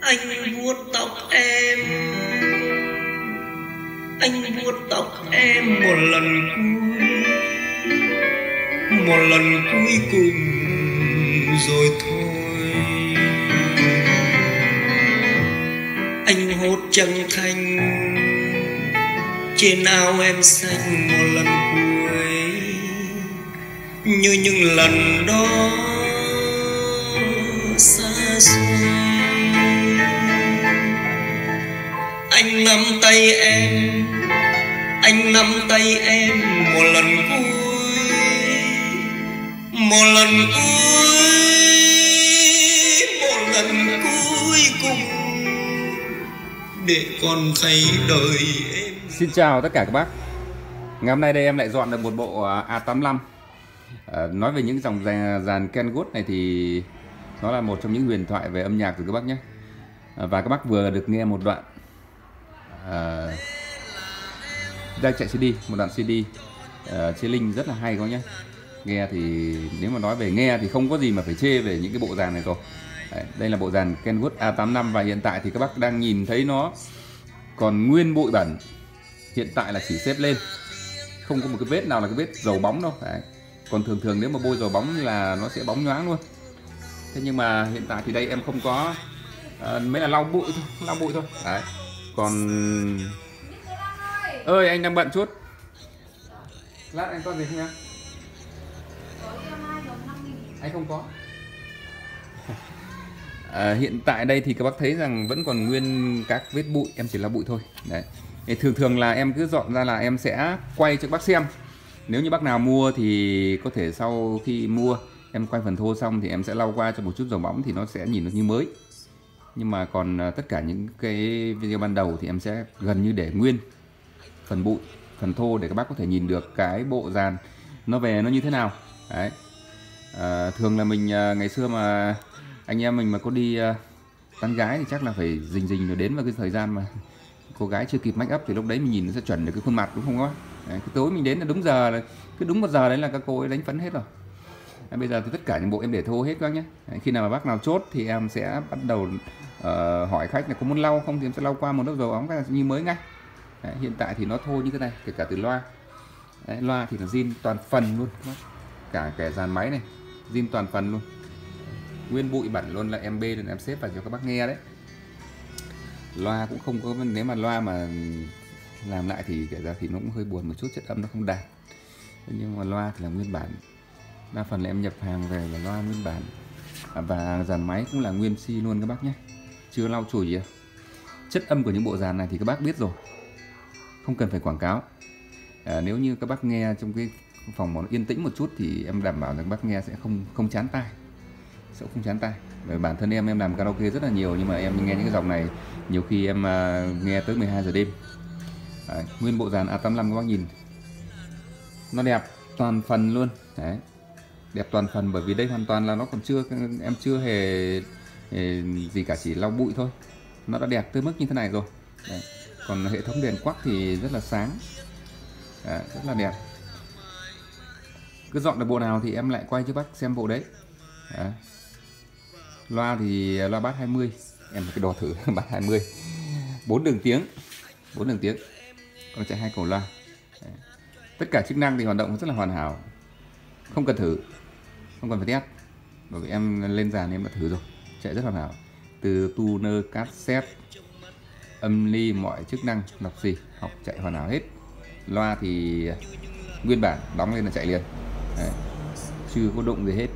Anh vuốt tóc em, anh vuốt tóc em một lần cuối cùng rồi thôi. Anh hốt trăng thanh trên áo em xanh một lần cuối, như những lần đó xa xôi. Anh nắm tay em, anh nắm tay em một lần cuối cùng để con thấy đời em. Xin chào tất cả các bác. Ngày hôm nay đây em lại dọn được một bộ A85. Nói về những dòng dàn Kenwood này thì nó là một trong những huyền thoại về âm nhạc của các bác nhé. Và các bác vừa được nghe một đoạn đang chạy CD, một đoạn CD chế linh rất là hay các bác nhé. Nghe thì nếu mà nói về nghe thì không có gì mà phải chê về những cái bộ dàn này rồi. Đây là bộ dàn Kenwood A85 và hiện tại thì các bác đang nhìn thấy nó còn nguyên bụi bẩn. Hiện tại là chỉ xếp lên, không có một cái vết nào là cái vết dầu bóng đâu. Đấy. Còn thường nếu mà bôi dầu bóng là nó sẽ bóng nhoáng luôn. Thế nhưng mà hiện tại thì đây em không có, mới là lau bụi thôi. Đấy. Còn ơi anh đang bận chút, lát anh có gì không em? Anh không có. Hiện tại đây thì các bác thấy rằng vẫn còn nguyên các vết bụi, em chỉ lau bụi thôi. Đấy. Thường là em cứ dọn ra là em sẽ quay cho các bác xem. Nếu như bác nào mua thì có thể sau khi mua em quay phần thô xong thì em sẽ lau qua cho một chút dầu bóng thì nó sẽ nhìn được như mới. Nhưng mà còn tất cả những cái video ban đầu thì em sẽ gần như để nguyên phần bụi, phần thô để các bác có thể nhìn được cái bộ dàn nó về nó như thế nào. Đấy. Thường là mình ngày xưa mà anh em mình mà có đi tán gái thì chắc là phải rình rồi đến vào cái thời gian mà cô gái chưa kịp make up thì lúc đấy mình nhìn nó sẽ chuẩn được cái khuôn mặt, đúng không á? Cái tối mình đến là đúng giờ, là cứ đúng 1 giờ đấy là các cô ấy đánh phấn hết rồi. Bây giờ thì tất cả những bộ em để thô hết các nhé. Khi nào mà bác nào chốt thì em sẽ bắt đầu hỏi khách là có muốn lau không thì em sẽ lau qua một lớp dầu bóng cái như mới ngay. Đấy, hiện tại thì nó thô như thế này, kể cả từ loa. Đấy, loa thì là zin toàn phần luôn, cả dàn máy này zin toàn phần luôn, nguyên bụi bẩn luôn, là em bê nên em xếp vào cho các bác nghe đấy. Loa cũng không có, nếu mà loa mà làm lại thì kể ra thì nó cũng hơi buồn một chút, chất âm nó không đạt. Nhưng mà loa thì là nguyên bản, đa phần là em nhập hàng về là loa nguyên bản. Và dàn máy cũng là nguyên si luôn các bác nhé, chưa lau chùi gì. Chất âm của những bộ dàn này thì các bác biết rồi, không cần phải quảng cáo. Nếu như các bác nghe trong cái phòng mà nó yên tĩnh một chút thì em đảm bảo rằng các bác nghe sẽ không chán tai, sẽ không chán tai. Bởi bản thân em làm karaoke rất là nhiều, nhưng mà em nghe những cái dòng này nhiều khi em nghe tới 12 giờ đêm. Đấy, nguyên bộ dàn A85 các bác nhìn nó đẹp toàn phần luôn. Đấy, đẹp toàn phần, bởi vì đây hoàn toàn là nó còn chưa, em chưa hề gì cả, chỉ lau bụi thôi, nó đã đẹp tới mức như thế này rồi. Đấy. Còn hệ thống đèn quắc thì rất là sáng. Đấy, rất là đẹp. Cứ dọn được bộ nào thì em lại quay cho bác xem bộ đấy. Đấy. Loa thì loa bass 20, em cái đo thử bass 20, 4 đường tiếng, còn chạy 2 cầu loa. Đấy. Tất cả chức năng thì hoạt động rất là hoàn hảo, không cần thử, không cần phải test, bởi vì em lên dàn em đã thử rồi, chạy rất hoàn hảo. Từ tuner, cassette, âm ly, mọi chức năng lọc xì học chạy hoàn hảo hết. Loa thì nguyên bản, đóng lên là chạy liền. Đấy. Chưa có đụng gì hết.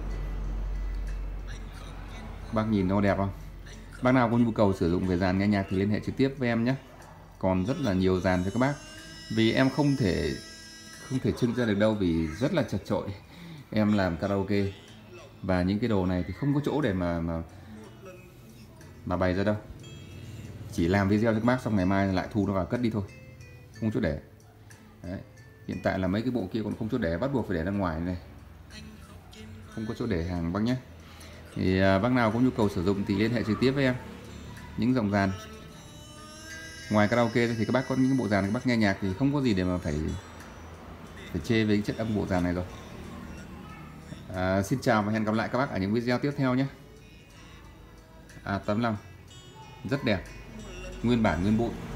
Bác nhìn nó đẹp không? Bác nào có nhu cầu sử dụng về dàn nghe nhạc thì liên hệ trực tiếp với em nhé. Còn rất là nhiều dàn cho các bác. Vì em không thể trưng ra được đâu, vì rất là chật chội. Em làm karaoke và những cái đồ này thì không có chỗ để mà bày ra đâu. Chỉ làm video cho các bác xong ngày mai lại thu nó vào cất đi thôi, không chỗ để. Đấy. Hiện tại là mấy cái bộ kia còn không chỗ để, bắt buộc phải để ra ngoài này, không có chỗ để hàng bác nhé. Thì bác nào có nhu cầu sử dụng thì liên hệ trực tiếp với em. Những dòng dàn ngoài karaoke thì các bác có những bộ dàn các bác nghe nhạc thì không có gì để mà phải chê về chất âm bộ dàn này rồi. Xin chào và hẹn gặp lại các bác ở những video tiếp theo nhé. A85 rất đẹp, nguyên bản nguyên bụi.